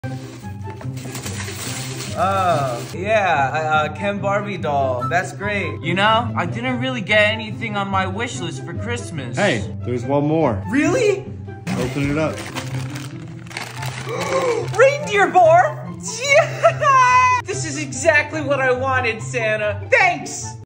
Oh, yeah, Ken Barbie doll. That's great. You know, I didn't really get anything on my wish list for Christmas. Hey, there's one more. Really? Open it up. Reindeer bar? Yeah! This is exactly what I wanted, Santa. Thanks!